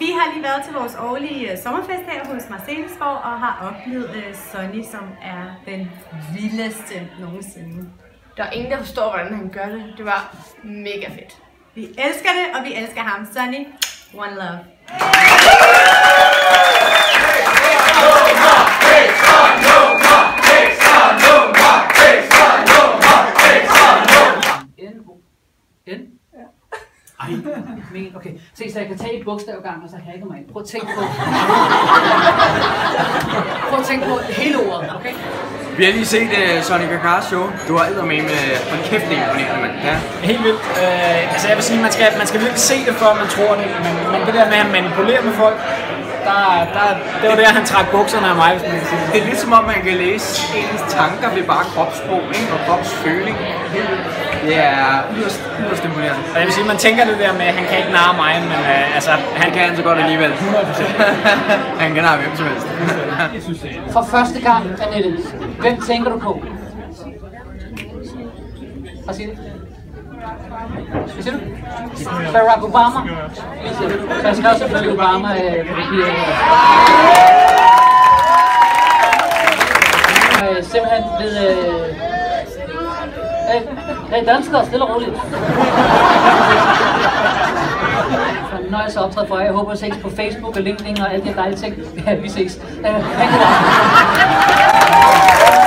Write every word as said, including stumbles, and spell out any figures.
Vi har lige været til vores årlige sommerfest her hos Marselisborg og har oplevet uh, Sonny, som er den vildeste nogensinde. Der er ingen, der forstår, hvordan han gør det. Det var mega fedt. Vi elsker det, og vi elsker ham. Sonny, one love. N? Ja. Ej, men okay. Se, så jeg kan tage et bogstav gang, og så hacker mig ind. Prøv at tænke på. Prøv at tænke på hele ordet, okay? Vi har lige set uh, Sonny Kakars show. Du har eddermame med uh, en kæft, det er imponerende, mand. Ja. Helt vildt. Uh, altså jeg vil sige, man skal, man skal virkelig se det, før man tror det. Men, men det der med at manipulere med folk, der, der, det var der, han trak bukserne af mig, hvis man kan sige det. Det er lidt som om, man kan læse ens tanker ved bare kropssprog, ikke? Og kropsføling. Det er yderst, yderst imponerende. Og jeg vil sige, man tænker det der med, at han kan ikke narre mig, men uh, altså... Han kan han så godt alligevel. hundrede procent. Han kan narre hvem som helst. For første gang, Annette, hvem tænker du på? Hvad siger du? Hvad siger du? Barack Obama? Hvad siger du? Så jeg skrev selvfølgelig Obama øh, på papiret. Øh, simpelthen ved... Øh, Hey danskere, stille og roligt. Så er nøjes at optræde for jer. Jeg håber, at I ses på Facebook og LinkedIn og alle de dejlige ting. Ja, vi ses. Uh,